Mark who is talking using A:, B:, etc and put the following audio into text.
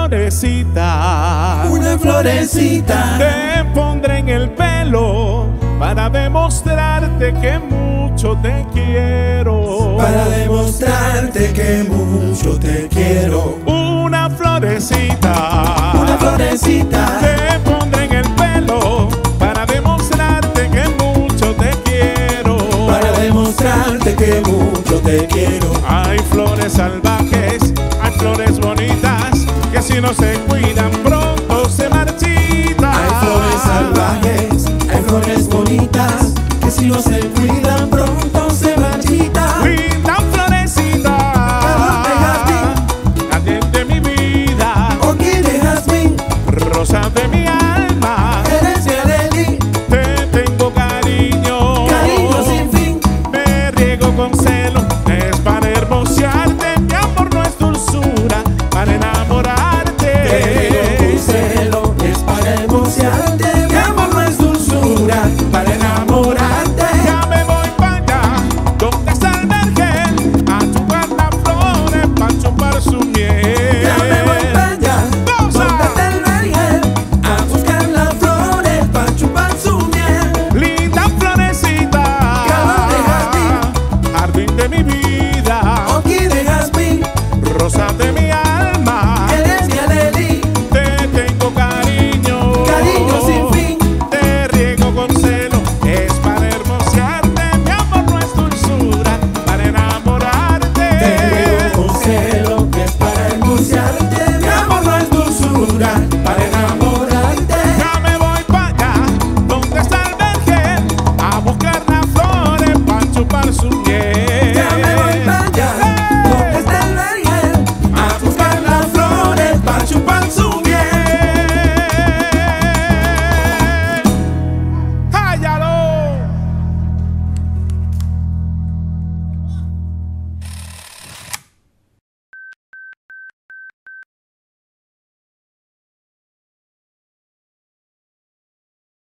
A: florecita,
B: una florecita,
A: te pondré en el pelo para demostrarte que mucho te quiero.
B: para demostrarte que mucho te quiero.
A: Una florecita,
B: Una florecita,
A: te pondré en el pelo para demostrarte que mucho te quiero.
B: para demostrarte que mucho te quiero.
A: Hay flores salvajes, hay flores bonitas que si no se cuidan pronto se marchitan.
B: Hay flores salvajes, hay flores bonitas que si no se cuidan pronto se marchitan.
A: Linda florecita, jardín de mi vida,
B: Orquídea de jazmín,
A: rosa de mi alma,
B: herencia de Lí,
A: te tengo cariño,
B: cariño sin fin.
A: me riego con celo, es para hermosearte, mi amor no es dulzura, para enamorarte.
B: Te riego con celo, es para hermosearte. Mi amor no es dulzura, para enamorarte.
A: Ya me voy para allá, donde está el vergel, a chupar las flores, para chupar su miel.
B: Ya me voy para allá,
A: ¡Pausa!
B: donde está el vergel, a buscar las flores para chupar su miel.
A: Linda florecita,
B: Calor de jardín,
A: jardín de mi vida,
B: orquídea de jazmín,
A: rosa de mi